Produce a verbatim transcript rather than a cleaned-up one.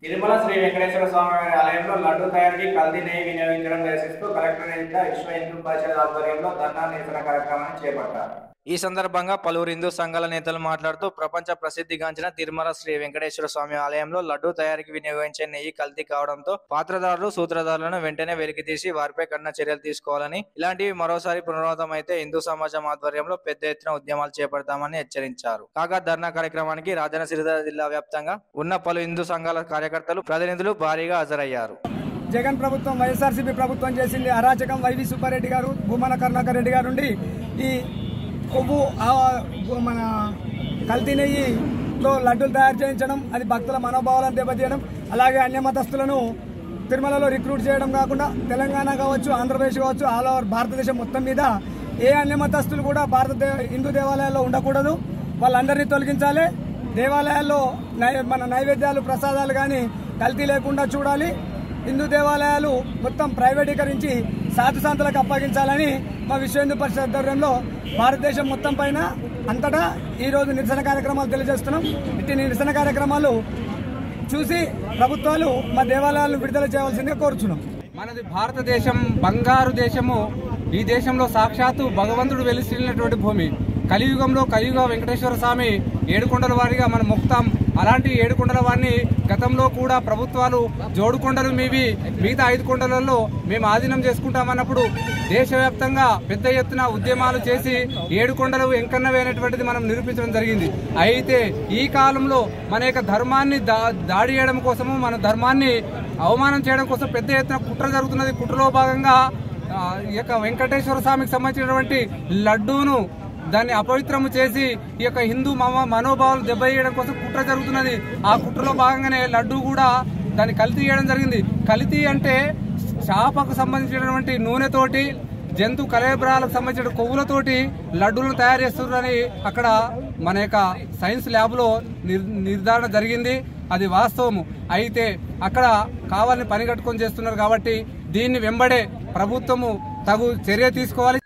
తిరుమల శ్రీ వెంకటేశ్వర స్వామి వారి ఆలయంలో లడ్డు తయారీకి కల్తీ నెయ్యి వినియోగించడం నిరసిస్తూ కలెక్టర్ ఎదుట విశ్వ హిందూ పరిషత్ ఆధ్వర్యంలో ధర్నా నిరసన కార్యక్రమాన్ని చేపట్టారు. ఈ సందర్భంగా పలువురు హిందూ సంఘాల నేతలు మాట్లాడుతూ ప్రపంచ ప్రసిద్ధిగాంచిన తిరుమల శ్రీ వెంకటేశ్వర స్వామి ఆలయంలో లడ్డు తయారీకి వినియోగించే నెయ్యి కల్తీ కావడంతో పాత్రదారులు సూత్రధారులను వెంటనే వెలికితీసి వారిపై కఠిన చర్యలు తీసుకోవాలని, ఇలాంటివి మరోసారి పునరావృతం అయితే హిందూ సమాజం ఆధ్వర్యంలో పెద్ద ఎత్తున ఉద్యమాలు చేపడతామని హెచ్చరించారు. కాగా ధర్నా కార్యక్రమానికి రాజన్న సిరిసిల్ల జిల్లా వ్యాప్తంగా ఉన్న పలు హిందూ సంఘాల కార్యకర్తలు ప్రతినిధులు భారీగా హాజరయ్యారు. జగన్ ప్రభుత్వం వైఎస్ఆర్సీపీ ప్రభుత్వం చేసింది అరాచకం. వైవి సుబ్బారెడ్డి గారు, భూమన కరుణాకర్ రెడ్డి గారు నుండి ఈ కొవ్వు మన కల్తీ నెయ్యితో లడ్డూలు తయారు చేయించడం, అది భక్తుల మనోభావాలను దెబ్బతీయడం, అలాగే అన్య మతస్థులను తిరుమలలో రిక్రూట్ చేయడం కాకుండా తెలంగాణ కావచ్చు, ఆంధ్రప్రదేశ్ కావచ్చు, ఆల్ ఓవర్ భారతదేశం మొత్తం మీద ఏ అన్య మతస్థులు కూడా భారత హిందూ దేవాలయాల్లో ఉండకూడదు. వాళ్ళందరినీ తొలగించాలి. దేవాలయాల్లో మన నైవేద్యాలు, ప్రసాదాలు కానీ కల్తీ లేకుండా చూడాలి. హిందూ దేవాలయాలు మొత్తం ప్రైవేటీకరించి సాధు సంతులకు అప్పగించాలని మా విశ్వ హిందూ పరిషత్ ఆధ్వర్యంలో భారతదేశం మొత్తం పైన అంతటా ఈరోజు నిరసన కార్యక్రమాలు తెలియజేస్తున్నాం. ఇట్టి నిరసన కార్యక్రమాలు చూసి ప్రభుత్వాలు మా దేవాలయాలను విడుదల చేయవలసిందిగా కోరుచున్నాం. మనది భారతదేశం బంగారు దేశము. ఈ దేశంలో సాక్షాత్తు భగవంతుడు వెలిసినటువంటి భూమి. కలియుగంలో కలియుగ వెంకటేశ్వర స్వామి ఏడుకొండల వారిగా మనం మొక్కుతాం. అలాంటి ఏడుకొండల వారిని గతంలో కూడా ప్రభుత్వాలు జోడుకొండలు మీవి, మిగతా ఐదు కొండలలో మేము ఆధీనం చేసుకుంటామన్నప్పుడు దేశవ్యాప్తంగా పెద్ద ఎత్తున ఉద్యమాలు చేసి ఏడుకొండలు ఎంకన్నవే అనేటువంటిది మనం నిరూపించడం జరిగింది. అయితే ఈ కాలంలో మన యొక్క ధర్మాన్ని దాడి చేయడం కోసము, మన ధర్మాన్ని అవమానం చేయడం కోసం పెద్ద ఎత్తున కుట్ర జరుగుతున్నది. కుట్రలో భాగంగా ఈ యొక్క వెంకటేశ్వర స్వామికి సంబంధించినటువంటి లడ్డూను దాన్ని అపవిత్రము చేసి ఈ యొక్క హిందూ మనోభావాలు దెబ్బతీయడం కోసం కుట్ర జరుగుతున్నది. ఆ కుట్రలో భాగంగానే లడ్డూ కూడా దాన్ని కల్తీ చేయడం జరిగింది. కల్తీ అంటే చేపకు సంబంధించినటువంటి నూనెతోటి, జంతు కలేబరాలకు సంబంధించిన కొవ్వులతోటి లడ్డూలను తయారు చేస్తున్నారని అక్కడ మన యొక్క సైన్స్ ల్యాబ్లో నిర్ధారణ జరిగింది. అది వాస్తవము. అయితే అక్కడ కావాలని పని కట్టుకొని చేస్తున్నారు కాబట్టి దీన్ని వెంబడే ప్రభుత్వము తగు చర్య తీసుకోవాలి.